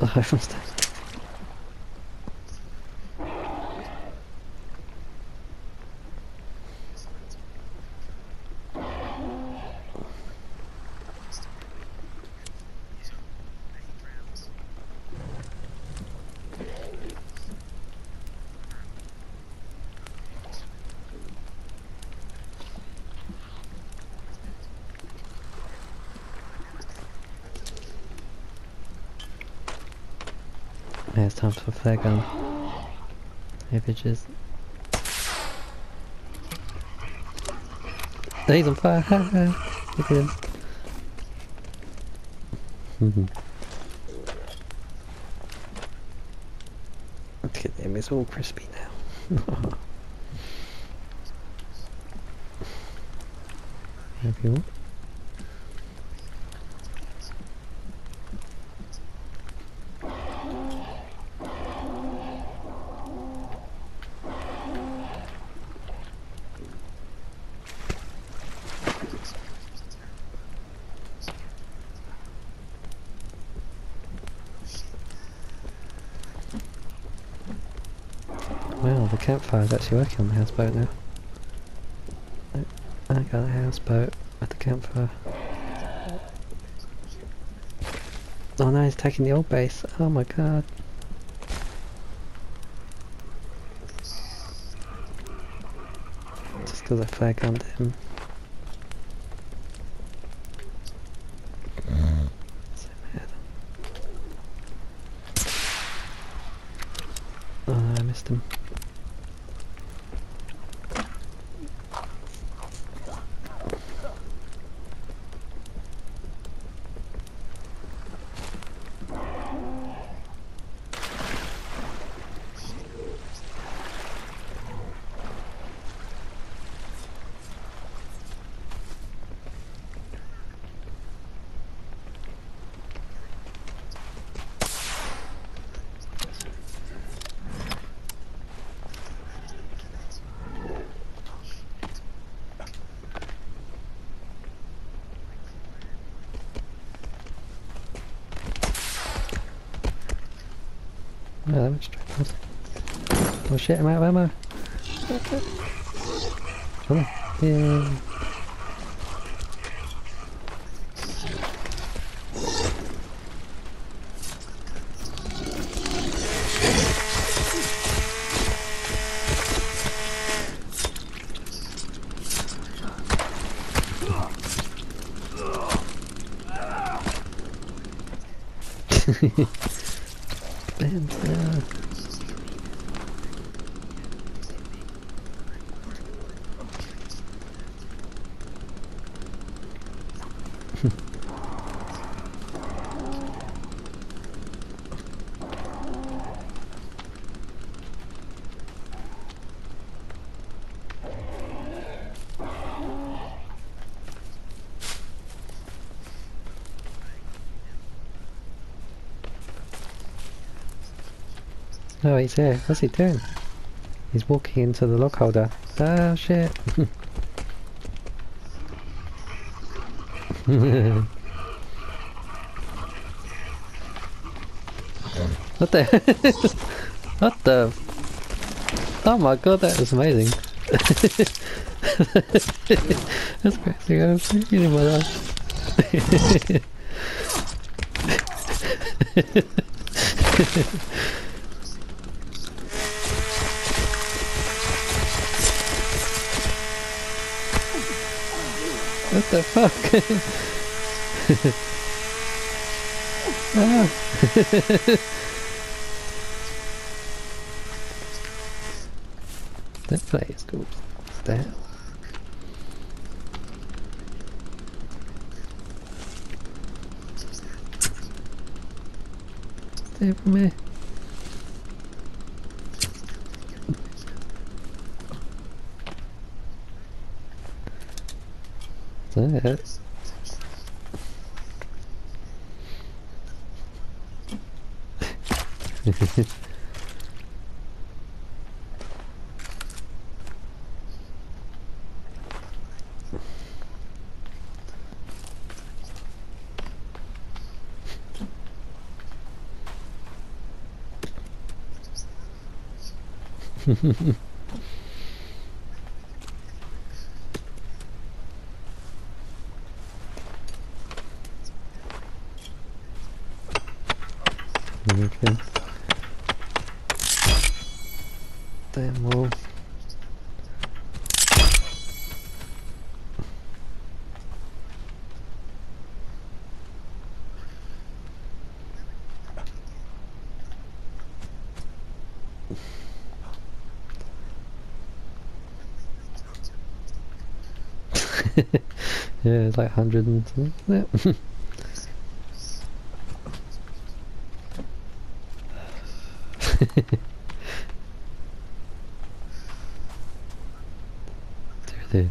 from stairs. Yeah, it's time for a flare gun. Hey bitches. He's on fire! Look at him. Look at him, it's all crispy now. If you want. Well, the campfire's actually working on the houseboat now. I got a houseboat at the campfire. Oh no, he's taking the old base. Oh my god. Just because I flare gunned him. Oh no, I missed him. No, that was straight. Oh shit, I'm out of ammo. Come on. Yeah. Bam, bam. Oh, he's here. What's he doing? He's walking into the log holder. Oh shit. What the? What the? Oh my god, that was amazing. That's crazy. I've seen you in my life. What the fuck? Ah. That play is cool. What the hell? Stay from me. That. Okay. Damn well. Yeah, it's like 100 and something. Yeah. There.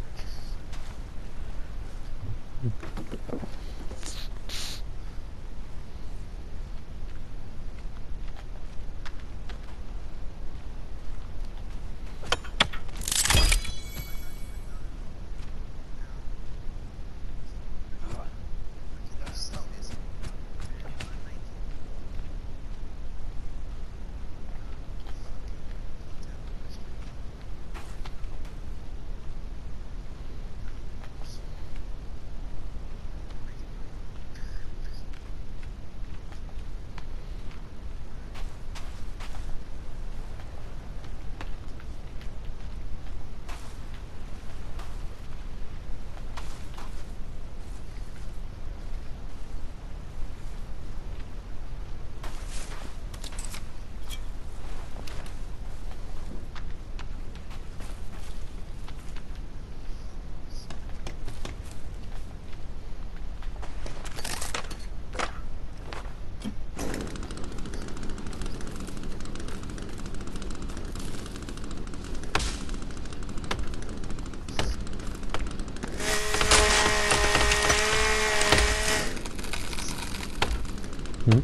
Hmm?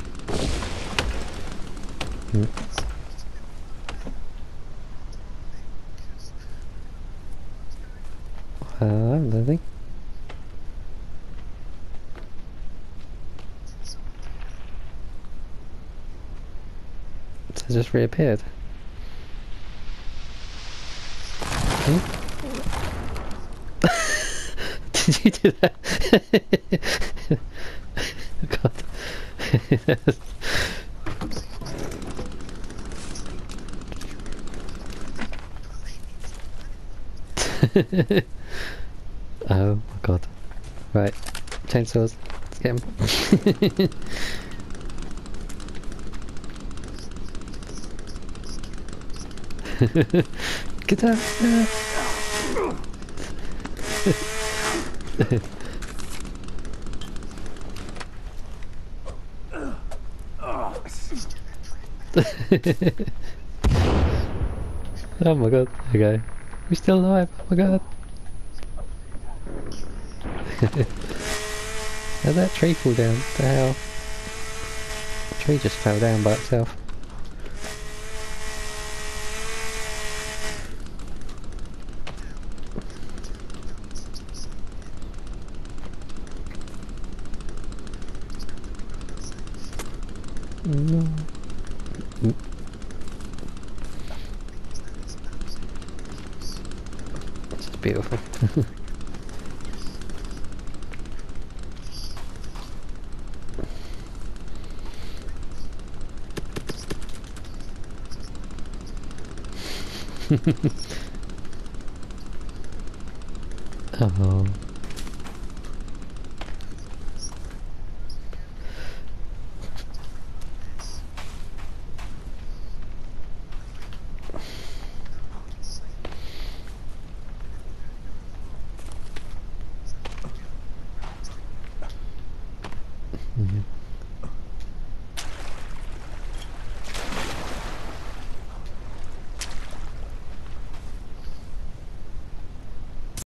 Hmm. I don't think. It just reappeared. Hmm? Did you do that? God. Oh my god. Right. Chainsaws. Let's get him. Get out! Oh my god. Okay. We're still alive. Oh my god. How'd that tree fall down? What the hell? The tree just fell down by itself. No. This is beautiful. Oh. Mm-hmm.